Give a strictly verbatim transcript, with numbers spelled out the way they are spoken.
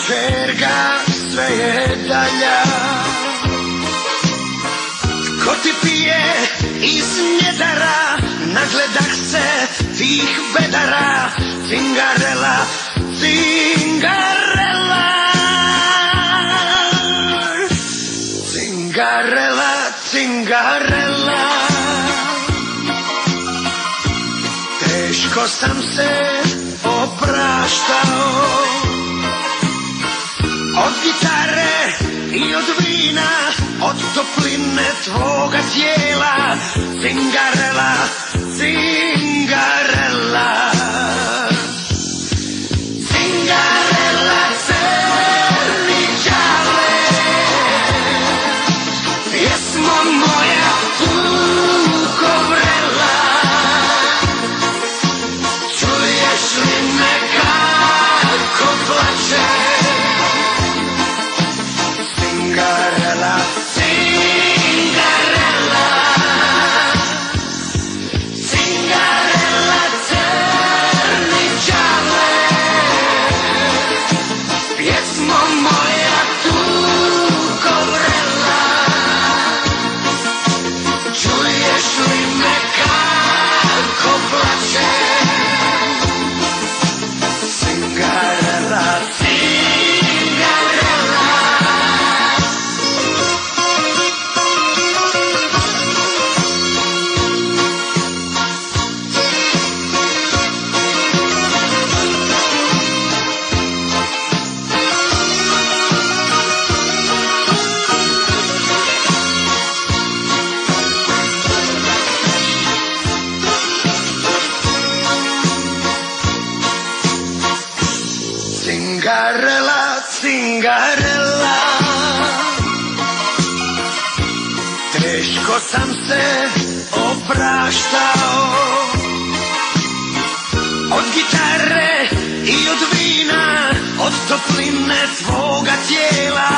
čerka, sve je dalja. Ko ti pije iz njedara, nagledah se tih bedara. Cingarela, cingarela, cingarela, cingarela. Teško sam se opraštao od gitare i od vina, od topline tvoga tijela. Cingarela, cingarela, cingarela, crni đale, pjesmo moja tuko vrela. Čuješ li me kako plačem? Cingarela, cingarela, cingarela, crni đale, pjesmo moja tuko vrela. Čuješ li me kako plačem? Cingarela, cingarela. Cingarela, cingarela, teško sam se opraštao od gitare i od vina, od topline tvoga tijela.